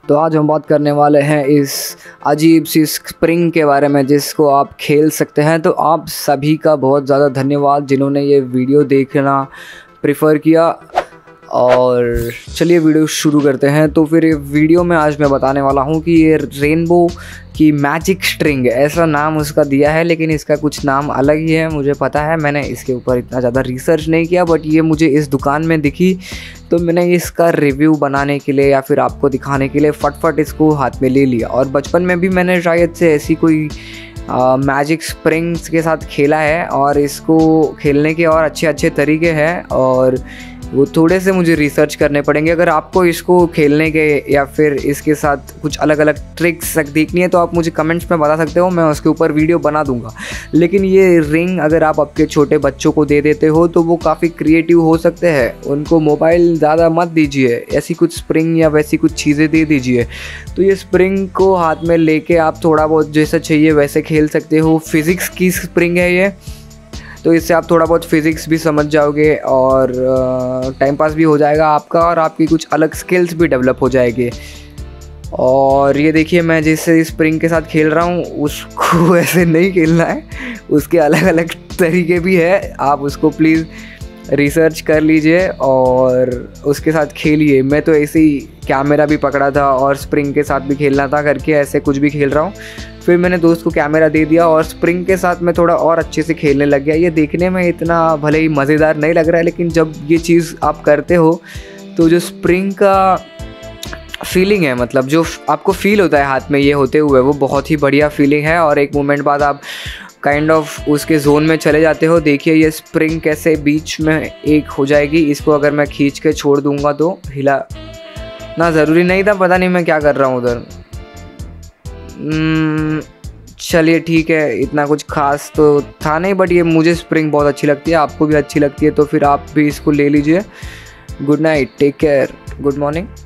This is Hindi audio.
तो आज हम बात करने वाले हैं इस अजीब सी स्प्रिंग के बारे में जिसको आप खेल सकते हैं। तो आप सभी का बहुत ज़्यादा धन्यवाद जिन्होंने ये वीडियो देखना प्रेफर किया। और चलिए वीडियो शुरू करते हैं। तो फिर वीडियो में आज मैं बताने वाला हूँ कि ये रेनबो की मैजिक स्ट्रिंग, ऐसा नाम उसका दिया है, लेकिन इसका कुछ नाम अलग ही है। मुझे पता है, मैंने इसके ऊपर इतना ज़्यादा रिसर्च नहीं किया, बट ये मुझे इस दुकान में दिखी तो मैंने इसका रिव्यू बनाने के लिए या फिर आपको दिखाने के लिए फटफट इसको हाथ में ले लिया। और बचपन में भी मैंने शायद से ऐसी कोई मैजिक स्प्रिंग्स के साथ खेला है, और इसको खेलने के और अच्छे अच्छे तरीके हैं और वो थोड़े से मुझे रिसर्च करने पड़ेंगे। अगर आपको इसको खेलने के या फिर इसके साथ कुछ अलग अलग ट्रिक्स देखनी है तो आप मुझे कमेंट्स में बता सकते हो, मैं उसके ऊपर वीडियो बना दूंगा। लेकिन ये रिंग अगर आप आपके छोटे बच्चों को दे देते हो तो वो काफ़ी क्रिएटिव हो सकते हैं। उनको मोबाइल ज़्यादा मत दीजिए, ऐसी कुछ स्प्रिंग या वैसी कुछ चीज़ें दे दीजिए। तो ये स्प्रिंग को हाथ में लेके आप थोड़ा बहुत जैसा चाहिए वैसे खेल सकते हो। फिज़िक्स की स्प्रिंग है ये, तो इससे आप थोड़ा बहुत फिज़िक्स भी समझ जाओगे और टाइम पास भी हो जाएगा आपका, और आपकी कुछ अलग स्किल्स भी डेवलप हो जाएगी। और ये देखिए, मैं जिस स्प्रिंग के साथ खेल रहा हूँ उसको ऐसे नहीं खेलना है, उसके अलग अलग तरीके भी है। आप उसको प्लीज़ रिसर्च कर लीजिए और उसके साथ खेलिए। मैं तो ऐसे ही कैमरा भी पकड़ा था और स्प्रिंग के साथ भी खेलना था करके ऐसे कुछ भी खेल रहा हूँ। फिर मैंने दोस्त को कैमरा दे दिया और स्प्रिंग के साथ मैं थोड़ा और अच्छे से खेलने लग गया। ये देखने में इतना भले ही मज़ेदार नहीं लग रहा है, लेकिन जब ये चीज़ आप करते हो तो जो स्प्रिंग का फीलिंग है, मतलब जो आपको फील होता है हाथ में ये होते हुए, वो बहुत ही बढ़िया फीलिंग है। और एक मोमेंट बाद आप काइंड ऑफ उसके जोन में चले जाते हो। देखिए ये स्प्रिंग कैसे बीच में एक हो जाएगी। इसको अगर मैं खींच के छोड़ दूंगा तो हिला ना, ज़रूरी नहीं था, पता नहीं मैं क्या कर रहा हूँ उधर। चलिए ठीक है, इतना कुछ खास तो था नहीं, बट ये मुझे स्प्रिंग बहुत अच्छी लगती है, आपको भी अच्छी लगती है तो फिर आप भी इसको ले लीजिए। Good night, take care, good morning.